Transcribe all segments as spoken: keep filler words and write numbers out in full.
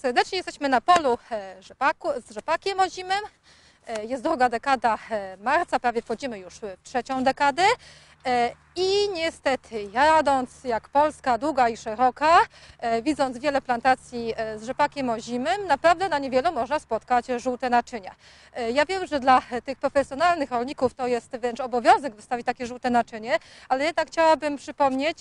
serdecznie. Jesteśmy na polu rzepaku, z rzepakiem ozimym. Jest druga dekada marca, prawie wchodzimy już w trzecią dekadę. I niestety, jadąc jak Polska długa i szeroka, widząc wiele plantacji z rzepakiem ozimym, naprawdę na niewielu można spotkać żółte naczynia. Ja wiem, że dla tych profesjonalnych rolników to jest wręcz obowiązek wystawić takie żółte naczynie, ale jednak chciałabym przypomnieć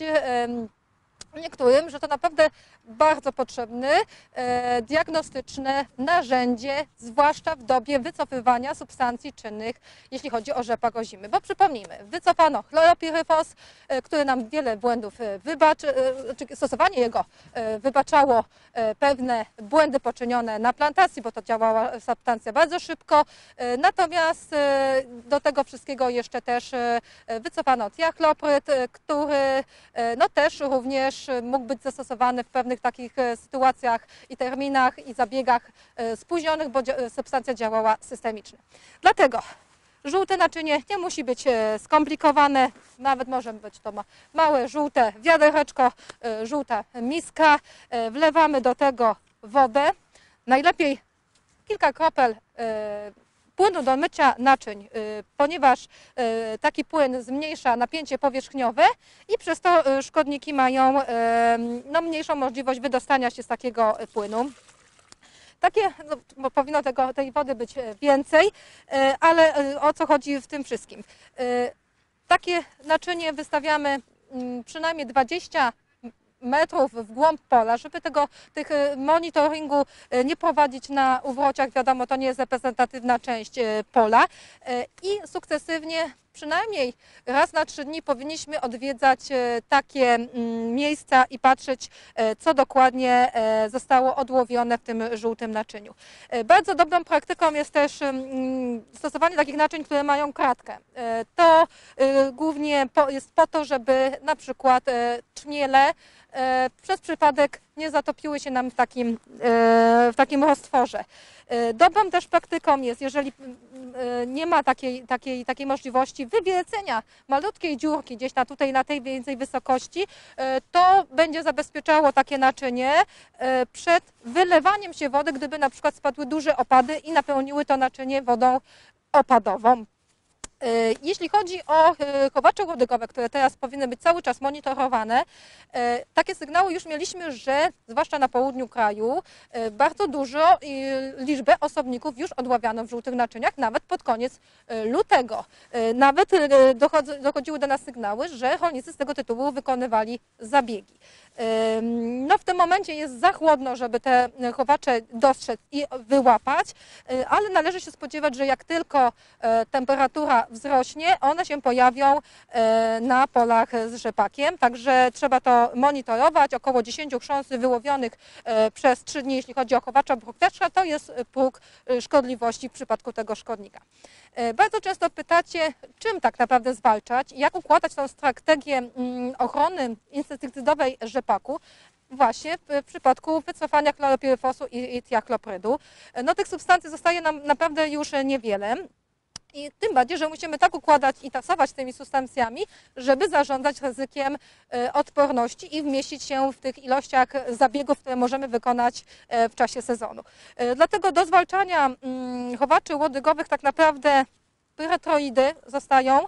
niektórym, że to naprawdę bardzo potrzebne, e, diagnostyczne narzędzie, zwłaszcza w dobie wycofywania substancji czynnych, jeśli chodzi o rzepak ozimy. Bo przypomnijmy, wycofano chloropiryfos, e, który nam wiele błędów wybaczy, e, stosowanie jego e, wybaczało e, pewne błędy poczynione na plantacji, bo to działała substancja bardzo szybko. E, natomiast e, do tego wszystkiego jeszcze też e, wycofano tiachlopryt, e, który e, no też również mógł być zastosowany w pewnych takich sytuacjach i terminach i zabiegach spóźnionych, bo substancja działała systemicznie. Dlatego żółte naczynie nie musi być skomplikowane, nawet może być to małe żółte wiadereczko, żółta miska. Wlewamy do tego wodę, najlepiej kilka kropel płynu do mycia naczyń, ponieważ taki płyn zmniejsza napięcie powierzchniowe i przez to szkodniki mają no, mniejszą możliwość wydostania się z takiego płynu. Takie, no, powinno tego, tej wody być więcej, ale o co chodzi w tym wszystkim? Takie naczynie wystawiamy przynajmniej dwadzieścia metrów w głąb pola, żeby tego tych monitoringu nie prowadzić na uwrociach, wiadomo, to nie jest reprezentatywna część pola i sukcesywnie przynajmniej raz na trzy dni powinniśmy odwiedzać takie miejsca i patrzeć, co dokładnie zostało odłowione w tym żółtym naczyniu. Bardzo dobrą praktyką jest też stosowanie takich naczyń, które mają kratkę. To głównie jest po to, żeby na przykład czmiele przez przypadek nie zatopiły się nam w takim, w takim roztworze. Dobrą też praktyką jest, jeżeli nie ma takiej, takiej, takiej możliwości wywiercenia malutkiej dziurki gdzieś na tutaj na tej więcej wysokości, to będzie zabezpieczało takie naczynie przed wylewaniem się wody, gdyby na przykład spadły duże opady i napełniły to naczynie wodą opadową. Jeśli chodzi o chowacze łodygowe, które teraz powinny być cały czas monitorowane, takie sygnały już mieliśmy, że zwłaszcza na południu kraju bardzo dużo liczbę osobników już odławiano w żółtych naczyniach, nawet pod koniec lutego. Nawet dochodziły do nas sygnały, że rolnicy z tego tytułu wykonywali zabiegi. No w tym momencie jest za chłodno, żeby te chowacze dostrzec i wyłapać, ale należy się spodziewać, że jak tylko temperatura wzrośnie, one się pojawią na polach z rzepakiem, także trzeba to monitorować. Około dziesięć chrząsty wyłowionych przez trzy dni, jeśli chodzi o chowacza bruchteczka, to jest próg szkodliwości w przypadku tego szkodnika. Bardzo często pytacie, czym tak naprawdę zwalczać, jak układać tą strategię ochrony insektycydowej rzepaku, właśnie w przypadku wycofania chloropiryfosu i, i tiachloprydu. No tych substancji zostaje nam naprawdę już niewiele. I tym bardziej, że musimy tak układać i tasować tymi substancjami, żeby zarządzać ryzykiem odporności i wmieścić się w tych ilościach zabiegów, które możemy wykonać w czasie sezonu. Dlatego do zwalczania chowaczy łodygowych tak naprawdę pyretroidy zostają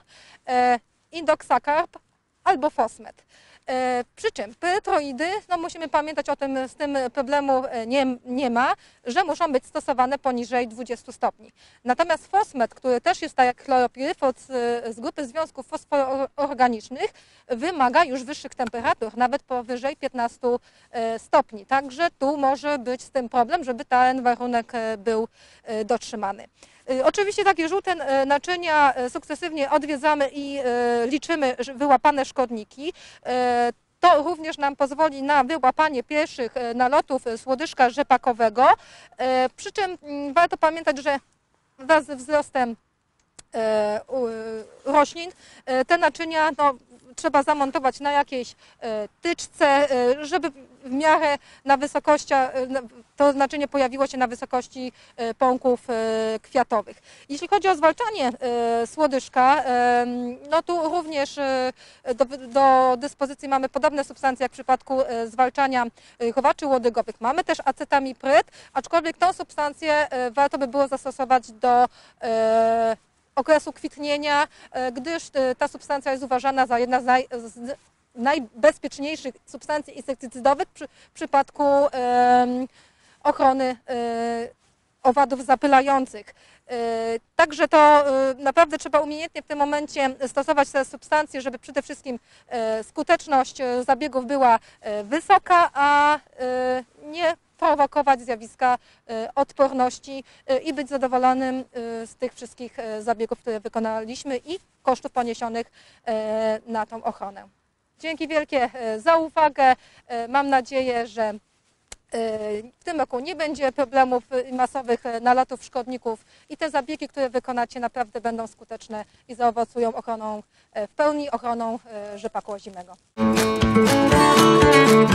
indoxacarb albo fosmet. Przy czym pyretroidy, no musimy pamiętać o tym, z tym problemu nie, nie ma, że muszą być stosowane poniżej dwudziestu stopni. Natomiast fosmet, który też jest tak jak chloropiryfos z grupy związków fosfororganicznych, wymaga już wyższych temperatur, nawet powyżej piętnastu stopni. Także tu może być z tym problem, żeby ten warunek był dotrzymany. Oczywiście takie żółte naczynia sukcesywnie odwiedzamy i liczymy wyłapane szkodniki. To również nam pozwoli na wyłapanie pierwszych nalotów słodyżka rzepakowego. Przy czym warto pamiętać, że wraz ze wzrostem roślin te naczynia no, trzeba zamontować na jakiejś tyczce, żeby w miarę na wysokościach, to oznaczenie pojawiło się na wysokości pąków kwiatowych. Jeśli chodzi o zwalczanie słodyżka, no tu również do, do dyspozycji mamy podobne substancje jak w przypadku zwalczania chowaczy łodygowych. Mamy też acetamipryt, aczkolwiek tą substancję warto by było zastosować do okresu kwitnienia, gdyż ta substancja jest uważana za jedna z, naj, z najbezpieczniejszych substancji insektycydowych przy, w przypadku e, ochrony e, owadów zapylających. E, także to e, naprawdę trzeba umiejętnie w tym momencie stosować te substancje, żeby przede wszystkim e, skuteczność zabiegów była e, wysoka, a e, nie prowokować zjawiska odporności i być zadowolonym z tych wszystkich zabiegów, które wykonaliśmy i kosztów poniesionych na tą ochronę. Dzięki wielkie za uwagę. Mam nadzieję, że w tym roku nie będzie problemów masowych nalotów szkodników i te zabiegi, które wykonacie, naprawdę będą skuteczne i zaowocują ochroną, w pełni ochroną rzepaku ozimego.